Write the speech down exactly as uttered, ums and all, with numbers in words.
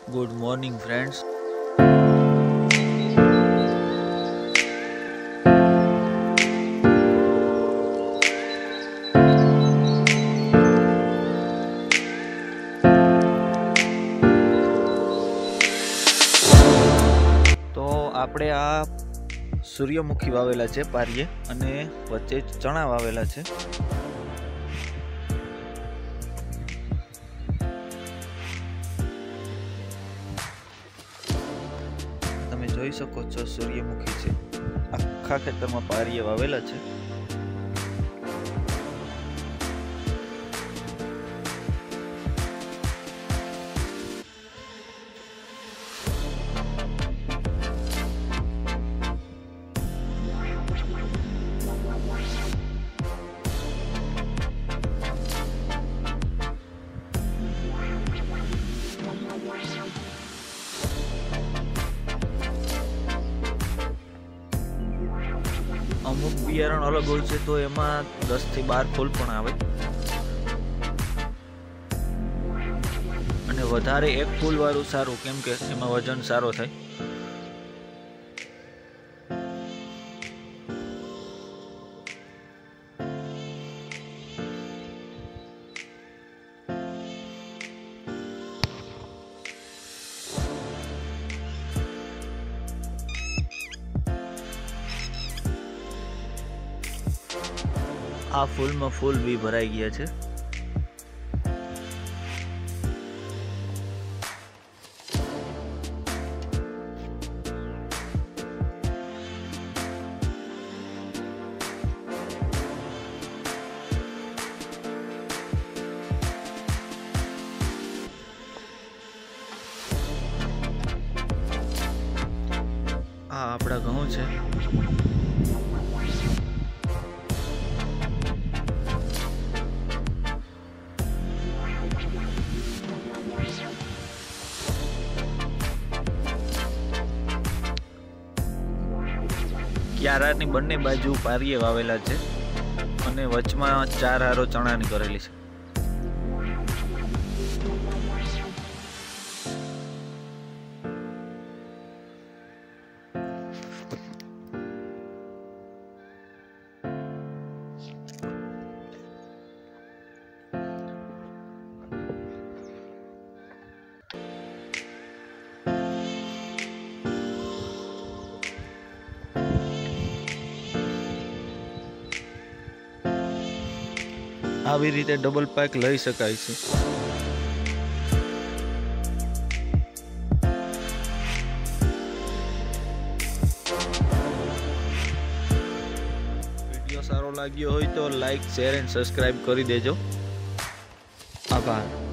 Good morning friends. તો આપણે આ સૂર્યમુખી વાવેલા છે પારીએ, અને વચ્ચે ચણા વાવેલા છે. તમે જોઈ શકો છો સૂર્યમુખી છે, આખા ખેતરમાં પારીએ વાવેલા છે. અમુક બિયારણ અલગ હોય છે, તો એમાં દસ થી બાર ફૂલ પણ આવે, અને વધારે એક ફૂલ વાળું સારું, કેમ કે એમાં વજન સારો થાય. આ ફૂલમાં ફૂલ બી ભરાઈ ગયા છે. આ આપણા ઘઉં છે. ક્યારાની બંને બાજુ પારીએ વાવેલા છે, અને વચમાં ચાર હારો ચણાની કરેલી છે. આવી રીતે ડબલ પાક લઈ શકાય છે. વિડીયો સારો લાગ્યો હોય તો લાઈક, શેર એન્ડ સબસ્ક્રાઇબ કરી દેજો. આભાર.